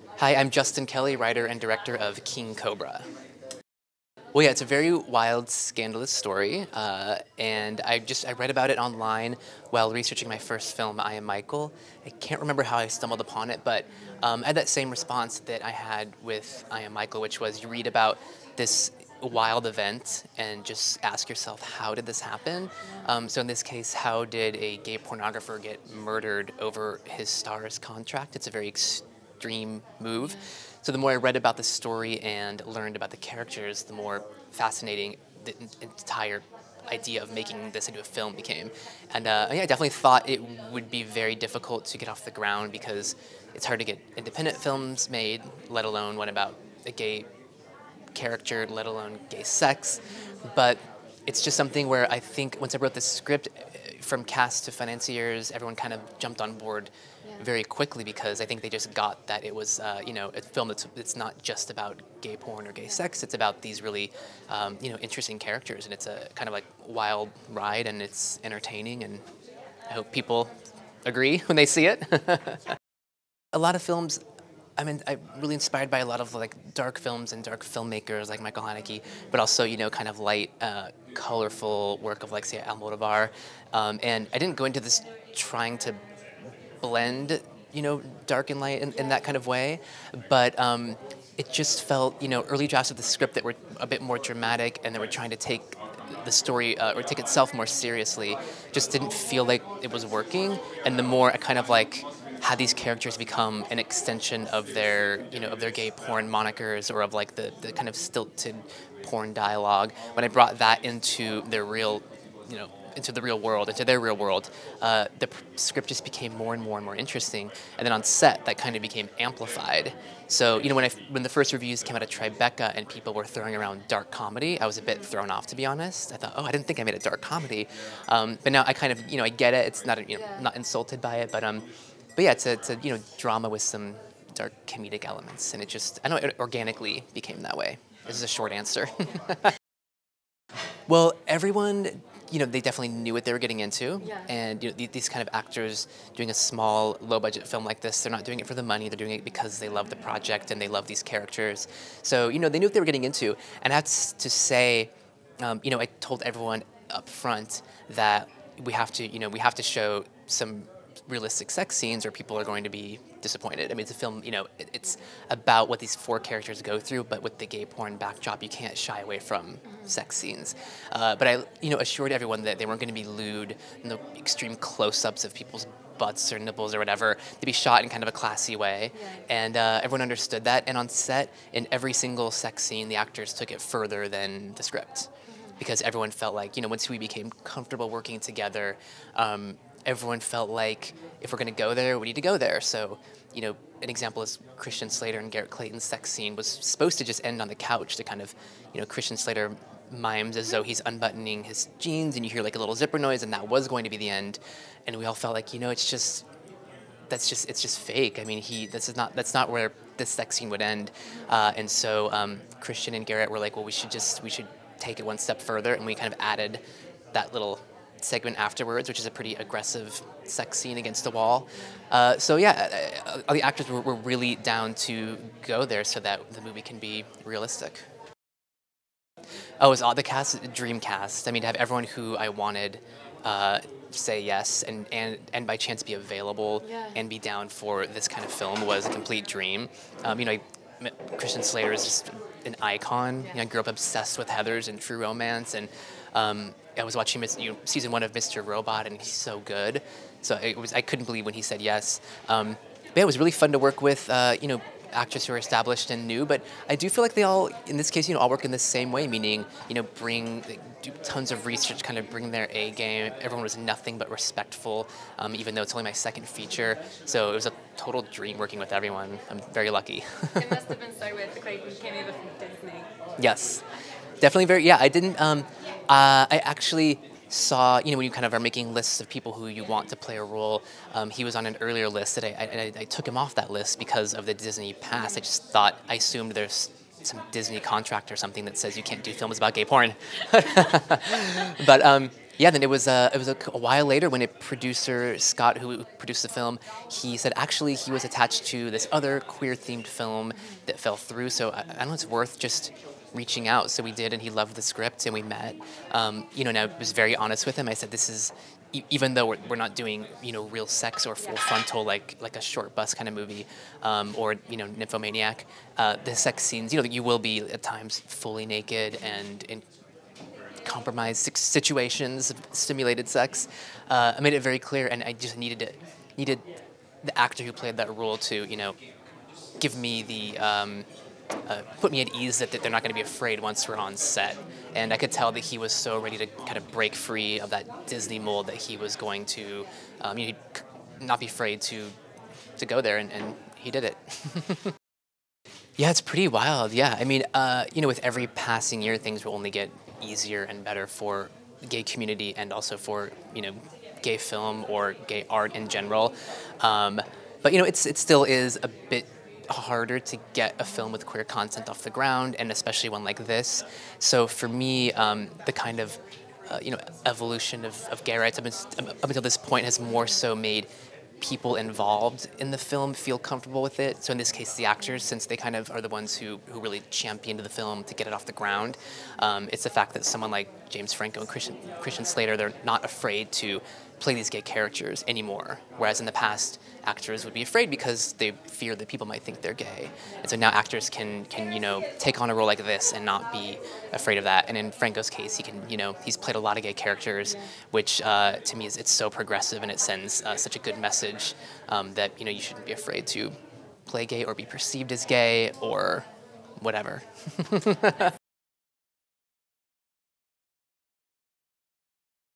Hi, I'm Justin Kelly, writer and director of King Cobra. Well, yeah, it's a very wild, scandalous story, and I read about it online while researching my first film, I Am Michael. I can't remember how I stumbled upon it, but I had that same response that I had with I Am Michael, which was you read about this wild event and just ask yourself, how did this happen? So in this case, how did a gay pornographer get murdered over his star's contract? It's a very extreme move. So the more I read about the story and learned about the characters, the more fascinating the entire idea of making this into a film became. And yeah, I definitely thought it would be very difficult to get off the ground because it's hard to get independent films made, let alone one about a gay character, let alone gay sex. But it's just something where I think once I wrote the script, from cast to financiers, everyone kind of jumped on board very quickly because I think they just got that it was, a film it's not just about gay porn or gay sex. It's about these really, interesting characters, and it's a kind of like wild ride, and it's entertaining, and I hope people agree when they see it. A lot of films. I mean, I'm really inspired by a lot of like dark films and dark filmmakers like Michael Haneke, but also kind of light, colorful work of like say Almodovar. And I didn't go into this trying to blend, dark and light in that kind of way, but it just felt, early drafts of the script that were a bit more dramatic and that were trying to take the story or take itself more seriously just didn't feel like it was working. And the more I kind of like had these characters become an extension of their, of their gay porn monikers or of like the kind of stilted porn dialogue, when I brought that into their real, into the real world, into their real world, the script just became more and more and more interesting. And then on set, that kind of became amplified. So, when the first reviews came out of Tribeca and people were throwing around dark comedy, I was a bit thrown off, to be honest. I thought, oh, I didn't think I made a dark comedy. But now I kind of, I get it. It's not, not insulted by it, but yeah, it's a drama with some dark comedic elements, and it organically became that way. This is a short answer. Well, everyone, they definitely knew what they were getting into, and these kind of actors doing a small, low-budget film like this, they're not doing it for the money. They're doing it because they love the project and they love these characters. So, they knew what they were getting into, and that's to say, I told everyone up front that we have to show some realistic sex scenes or people are going to be disappointed. I mean, it's a film, it's about what these four characters go through, but with the gay porn backdrop, you can't shy away from sex scenes. But I, assured everyone that they weren't going to be lewd, no extreme close-ups of people's butts or nipples or whatever. They'd be shot in kind of a classy way. And everyone understood that. And on set, in every single sex scene, the actors took it further than the script. Because everyone felt like, once we became comfortable working together, everyone felt like if we're going to go there, we need to go there. So, an example is Christian Slater and Garrett Clayton's sex scene was supposed to just end on the couch to kind of, Christian Slater mimes as though he's unbuttoning his jeans and you hear like a little zipper noise, and that was going to be the end. And we all felt like, it's just fake. I mean, that's not where this sex scene would end. And so Christian and Garrett were like, well, we should take it one step further, and we kind of added that little segment afterwards, which is a pretty aggressive sex scene against the wall. So yeah, the actors were really down to go there so that the movie can be realistic. Oh, it was all the cast, dream cast. I mean, to have everyone who I wanted say yes and by chance be available and be down for this kind of film was a complete dream. Christian Slater is just an icon. I grew up obsessed with Heathers and True Romance, and I was watching season 1 of Mr. Robot, and he's so good. So I couldn't believe when he said yes. But yeah, it was really fun to work with, actors who are established and new. But I do feel like they all, in this case, all work in the same way, meaning, do tons of research, kind of bring their A game. Everyone was nothing but respectful, even though it's only my second feature. So it was a total dream working with everyone. I'm very lucky. It must have been so weird that Clayton came over from Disney. Yes, definitely very. Yeah, I didn't. I actually saw, when you kind of are making lists of people who you want to play a role, he was on an earlier list that I took him off that list because of the Disney pass. I assumed there's some Disney contract or something that says you can't do films about gay porn. But Yeah, then it was a while later when a producer Scott, who produced the film, he said actually he was attached to this other queer themed film that fell through. So I don't know, it's worth just reaching out. So we did, and he loved the script, and we met. And I was very honest with him. I said this is. Even though we're not doing real sex or full frontal like a short bus kind of movie, or Nymphomaniac, the sex scenes you will be at times fully naked and in compromised situations of stimulated sex. I made it very clear, and I just needed the actor who played that role to give me the put me at ease that they're not going to be afraid once we're on set. And I could tell that he was so ready to kind of break free of that Disney mold that he was going to not be afraid to go there, and he did it. Yeah, it's pretty wild. Yeah, I mean, with every passing year, things will only get easier and better for the gay community and also for gay film or gay art in general. But it still is a bit harder to get a film with queer content off the ground, and especially one like this. So for me, the kind of evolution of gay rights up until this point has more so made people involved in the film feel comfortable with it. So in this case, the actors, since they kind of are the ones who really championed the film to get it off the ground. It's the fact that someone like James Franco and Christian Slater, they're not afraid to play these gay characters anymore. Whereas in the past, actors would be afraid because they fear that people might think they're gay. And so now actors can take on a role like this and not be afraid of that. And in Franco's case, he's played a lot of gay characters, which to me it's so progressive, and it sends such a good message that you shouldn't be afraid to play gay or be perceived as gay or whatever.